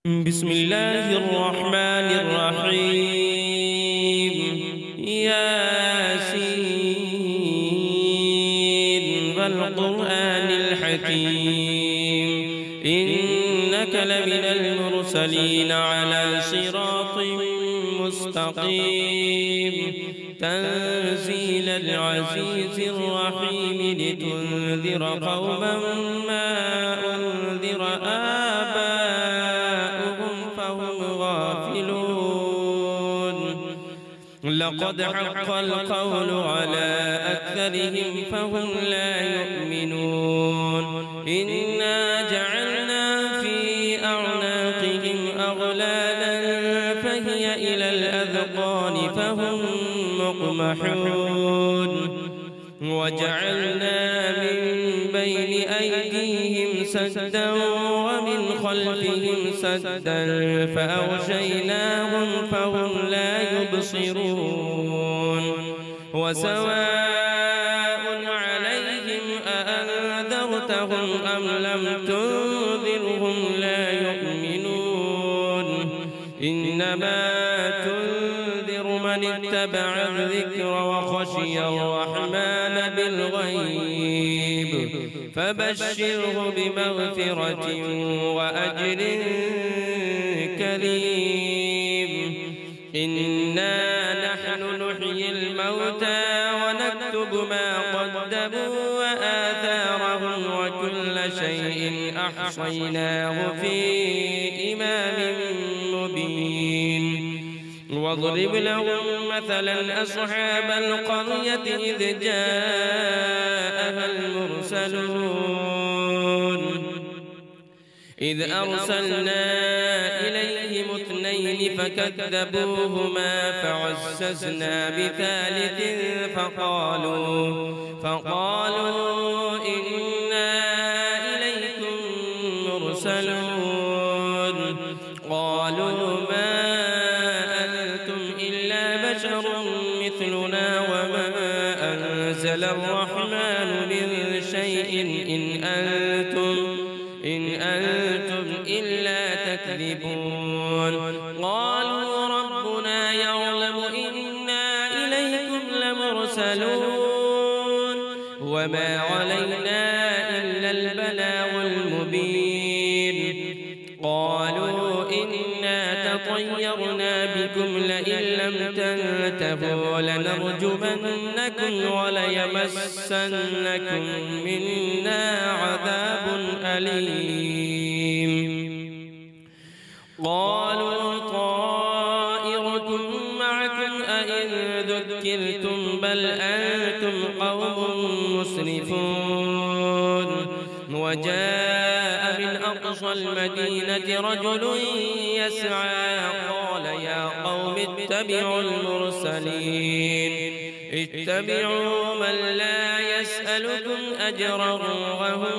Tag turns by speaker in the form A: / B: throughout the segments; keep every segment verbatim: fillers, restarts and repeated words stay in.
A: بسم الله الرحمن الرحيم. ياسين والقرآن الحكيم إنك لمن المرسلين على صراط مستقيم تنزيل العزيز الرحيم لتنذر قوما ما أنذر آباؤهم فهم غافلون. لقد حق القول على أكثرهم فهم لا يؤمنون. إنا جعلنا في أعناقهم أغلالا فهي إلى الأذقان فهم مقمحون. وجعلنا من بين أيديهم سدا ومن خلفهم سدا فأغشيناهم فهم لا يبصرون. وسواء عليهم أأنذرتهم أم لم تنذرهم لا يؤمنون. إنما تنذر من اتبع الذكر وخشي الرحمن بالغيب فبشره بمغفرة وأجر كريم. إنا نحن نحيي الموتى ونكتب ما قدموا وآثارهم وكل شيء أحصيناه في إمام مبين. واضرب لهم مثلا أصحاب القرية إذ جاءها المرسلون إذ أرسلنا إليهم اثنين فكذبوهما فعززنا بثالث فقالوا فقالوا إنا إليكم مرسلون. قالوا ما أنتم إلا بشر مثلنا وما أنزل الرحمن من شيء إن أنتم إن أنتم إلا تكذبون. قالوا ربنا يعلم إنا إليكم لمرسلون وما علينا إلا البلاغ المبين. قالوا إنا تطيرنا بكم لئن لم تنتهوا لنرجمنكم وليمسنكم منا عذاب أليم. قالوا طائركم معكم أئن ذكرتم بل أنتم قوم مسرفون. وجاء من أقصى المدينة رجل يسعى قال يا قوم اتبعوا المرسلين اتبعوا من لا يسألكم أجرا وهم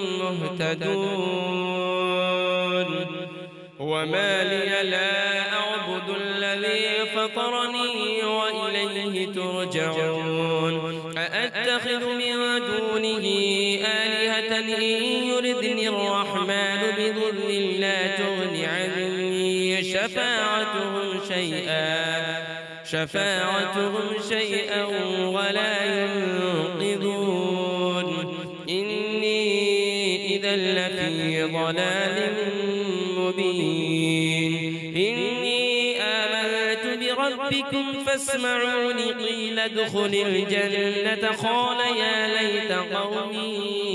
A: مهتدون. وما لي لا أعبد الذي فطرني وإليه ترجعون. أأتخذ من دونه آلهة إن يردني الرحمن بضر لا تغن عني شفاعتهم شيئا شفاعتهم شيئا ولا ينقذون. إني إذا لفي ضلال مبين. إني آمنت بربكم فاسمعوني قيل ادخل الجنة قال يا ليت قومي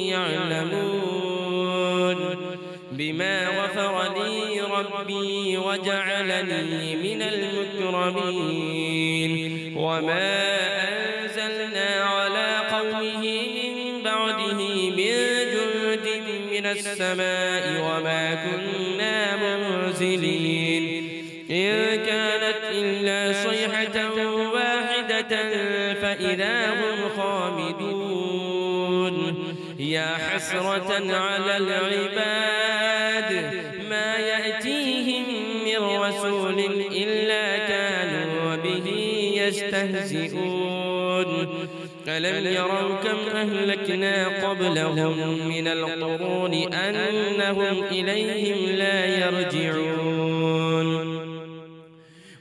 A: يعلمون بما غفر لي ربي وجعلني من المكرمين. وما أنزلنا على قومه من بعده من جند من السماء وما كنا منزلين. إن كانت إلا صيحة واحدة فإذا هم خامدون. يا حسرة على العباد ما يأتيهم من رسول إلا كانوا به يستهزئون. ألم يروا كم أهلكنا قبلهم من القرون أنهم إليهم لا يرجعون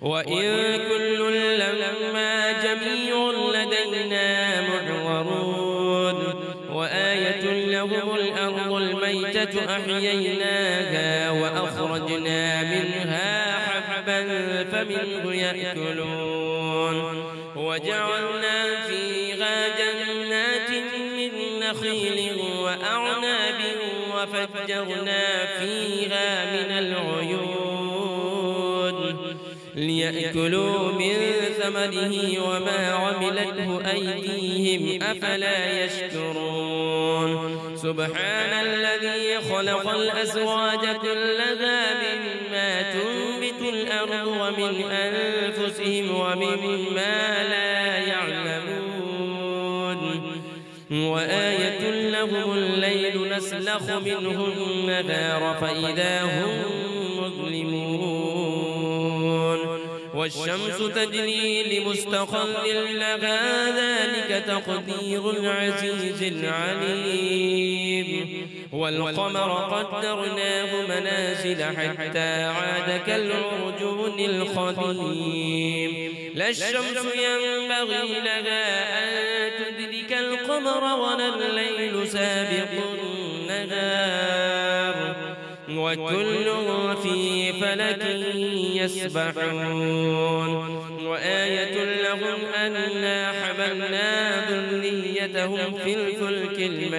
A: وإن كل لما جميع لدينا محضرون وآية لهم الأرض الميتة أحييناها وأخرجنا منها حبا فمنه يأكلون وجعلنا فيها جنات من نخيل وأعناب وفجرنا فيها من العيون ليأكلوا من ثمره وما عملته أيديهم أفلا يشكرون سبحان الذي خلق الأزواج كلها مما تنبت الأرض ومن أنفسهم ومما لا يعلمون وآية لهم الليل نسلخ منه النهار فإذا هم مظلمون والشمس تجري لمستقر لها ذلك تقدير العزيز العليم والقمر قدرناه منازل حتى عاد كالعرجون القديم لا الشمس ينبغي لها أن تدرك القمر ولا الليل سابق النهار وكل في فلك يسبحون وآية لهم أنا حملنا ذريتهم في الفلك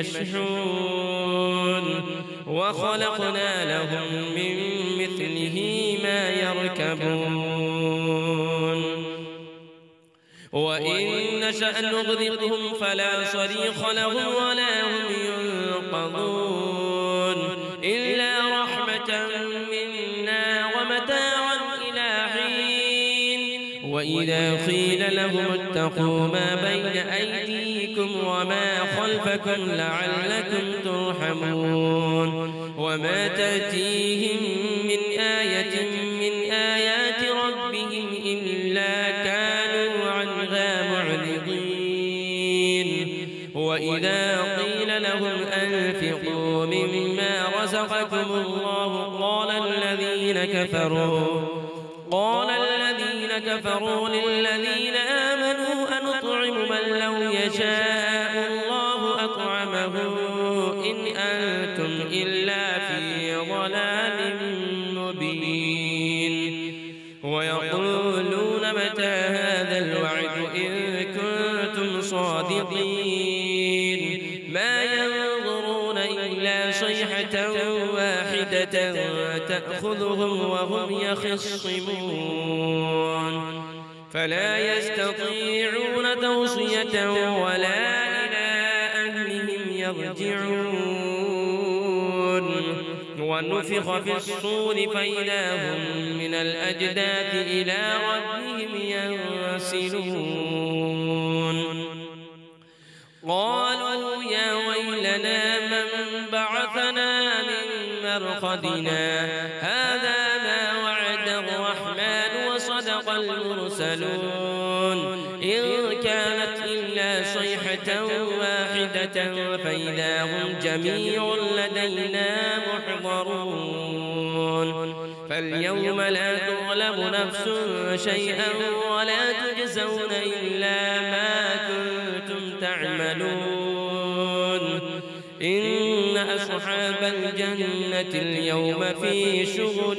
A: المشحون وخلقنا لهم من مثله ما يركبون وإن نشأ نغرقهم فلا صريخ لهم ولا هم ينقذون إلا رحمة منا ومتاعا إلى حين وإذا قيل لهم اتقوا ما بين أيديكم وما خلفكم لعلكم ترحمون وما تأتيهم من آية من آيات ربهم إلا كانوا عنها معرضين وإذا قيل لهم أنفقوا مما رزقكم الله قال الذين كفروا قال الذين كفروا للذين آمنوا أنطعم من لو يشاء الله أطعمه إن أنتم إلا في ضلال مبين ويقولون متى هذا الوعد إن كنتم صادقين ما ينظرون إلا صيحة واحدة تأخذهم وهم يخصمون فلا يستطيعون توصية ولا إلى أهلهم يرجعون ونفخ في الصور فإذا هم من الأجداث إلى ربهم ينسلون قالوا يا ويلنا من بعثنا من مرقدنا هذا ما وعد الرحمن وصدق المرسلون إن كانت إلا صيحة واحدة فإذا هم جميع لدينا محضرون فاليوم لا تظلم نفس شيئا ولا تجزون إلا ما كنتم تعملون إن أصحاب الجنة اليوم في شغل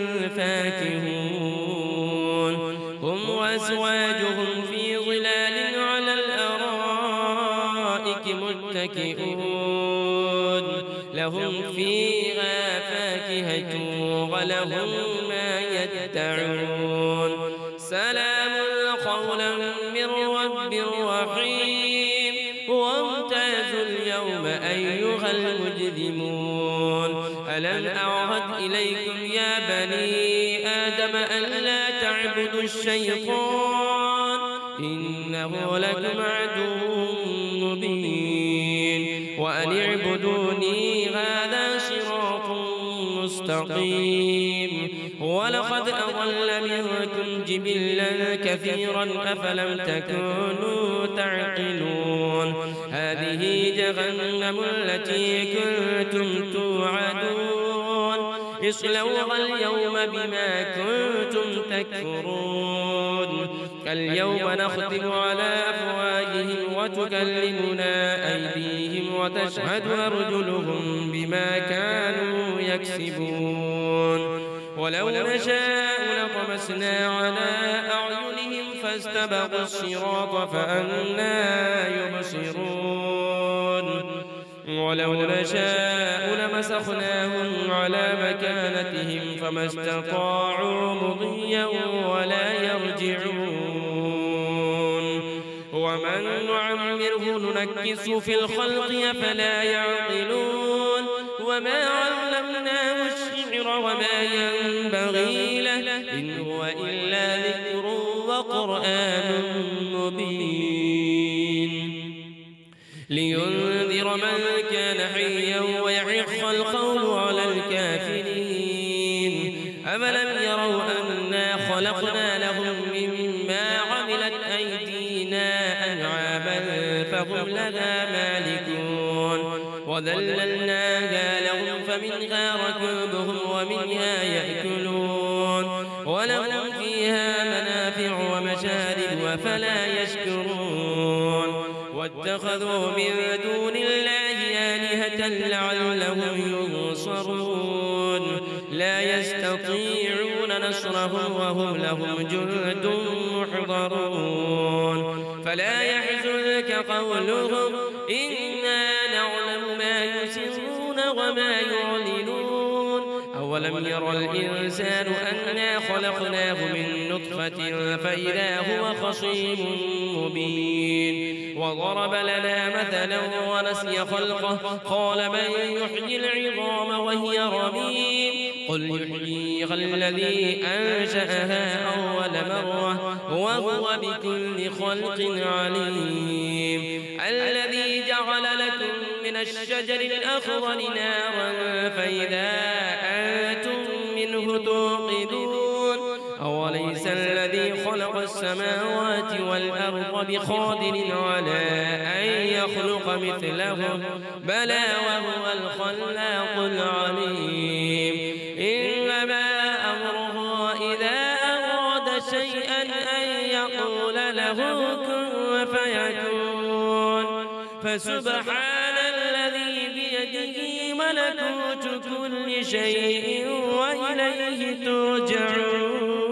A: فاكهون هم وأزواجهم في ظلال على الأرائك متكئون لهم فيها فاكهة ولهم ما يدعون سلام قولا من رب رحيم وامتازوا اليوم أيها المجرمون ألم أعهد إليكم يا بني آدم ألا تعبدوا الشيطان إنه لكم عدو مبين وأن اعبدوني هذا صراط مستقيم ولقد أضل منكم جبلا كثيرا أفلم تكونوا تعقلون هذه جهنم التي كنتم توعدون اصلوها اليوم بما كنتم تكفرون اليوم نختم على أفواههم وتكلمنا أيديهم وتشهد أرجلهم بما كانوا يكسبون ولو نشاء لطمسنا على أعينهم فاستبقوا الصراط فأنى يبصرون ولو نشاء لمسخناهم على مكانتهم فما استطاعوا مضيا ولا يرجعون ومن نعمره ننكسه في الخلق أفلا يعقلون وما علمناه الشعر وما ينبغي له إن هو إلا ذكر وقرآن مبين لينذر من كان حيا ويحق القول على الكافرين أفلم يروا أنا خلقنا لهم مما عملت أيدينا أنعاما فهم لها مالكون وذللناها لهم فمنها ركوبهم ومنها يأكلون ولهم فيها منافع ومشارب أفلا يشكرون واتخذوا من دون الله آلهة لعلهم ينصرون لا يستطيعون نصرهم وهم لهم جند محضرون فلا يحزنك قولهم إنا نعلم ما يسرون وما يعلنون أولم ير الإنسان أنا خلقناه من نطفة فإذا هو خصيم مبين وضرب لنا مثلا ونسي خلقه قال من يحيي العظام وهي رميم قل يحييها الذي أنشأها أول مرة وهو بكل خلق عليم الذي جعل لكم من الشجر الأخضر نارا فإذا أنتم منه توقدون أوليس الذي خلق السماوات والأرض بقادر على أن يخلق مثلهم بلى وهو الخلاق العليم إنما أمره إذا أراد شيئا أن يقول له كن فيكون فسبحان الذي بيده ملكوت كل شيء وإليه ترجعون.